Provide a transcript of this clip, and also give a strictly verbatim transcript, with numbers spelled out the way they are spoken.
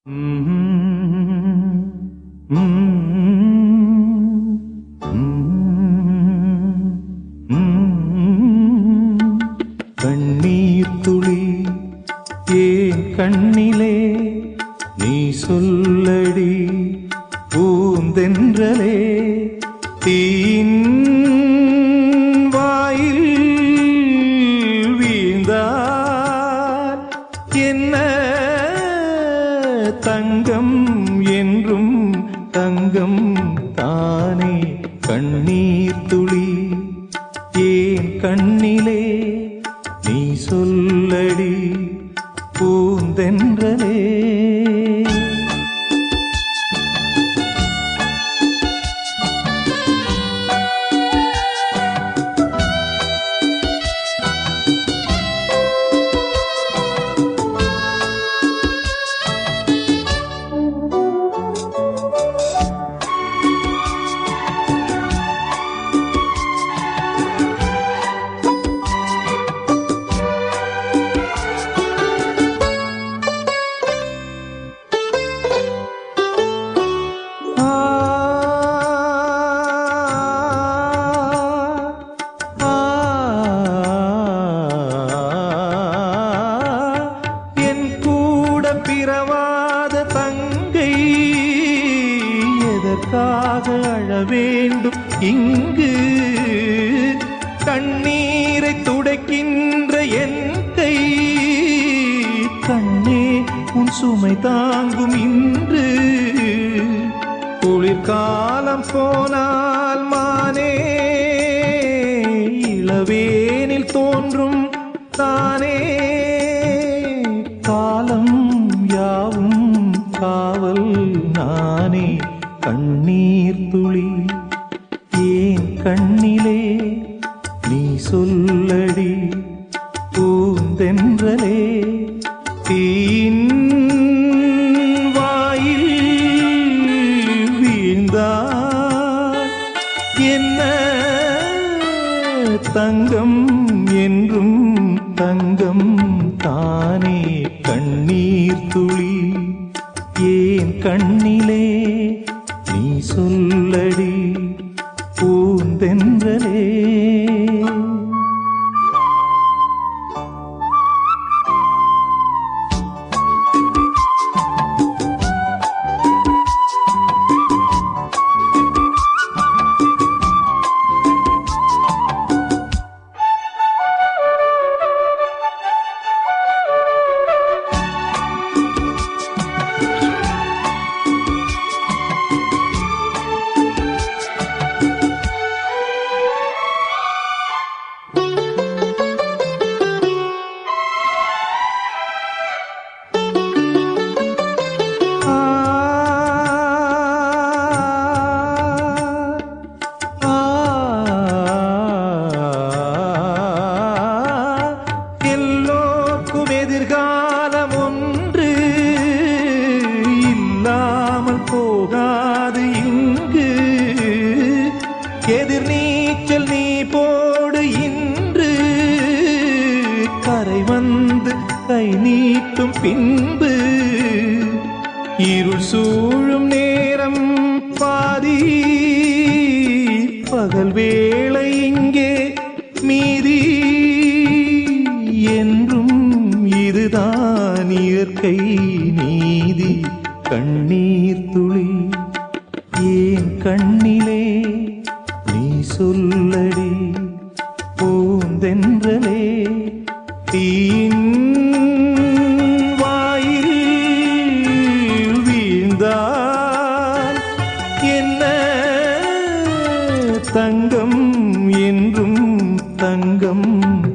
கண்ணீர் துளி ஏன் கண்ணிலே நீ சொல்லடி பூந்தென்றலே தீன் வாயில் வீழ்ந்தார் என்ன தங்கம் என்றும் தங்கம் தானே கண்ணீர் துளி ஏன் கண்ணிலே நீ சொல்லடி பூந்தென்றலே பிறவாத தங்கை எதற்காக அழ வேண்டும் இங்கு கண்ணீரை துடைக்கின்ற என் கை கண்ணே உன் சுமை தாங்கும் இன்று குளிர்காலம் போனால் மானே இளவேனில் தோன்றும் தானே காலம் யாவும் காவல் நானே கண்ணீர் துளி ஏன் கண்ணிலே நீ சொல்லடி பூந்தென்றலே தீன் வாயில் வீழ்ந்தார் என்ன தங்கம் என்றும் தங்கம் தானே கண்ணீர் துளி ஏன் கண்ணிலே நீ சொல்லடி பூந்தென்றலே எதிர்காலம் ஒன்று இல்லாமல் போகாது இங்கு எதிர் நீச்சல் நீ போடு இன்று கரை வந்து கை நீட்டும் பின்பு இருள் சூழும் நேரம் பாதி பகல் வேளை இங்கே மீதி என்றும் இதுதான் இயற்கை நீதி கண்ணீர் துளி ஏன் கண்ணிலே நீ சொல்லடி பூந்தென்றலே தீன் வாயில் வீழ்ந்தால் என்ன தங்கம் என்றும் தங்கம்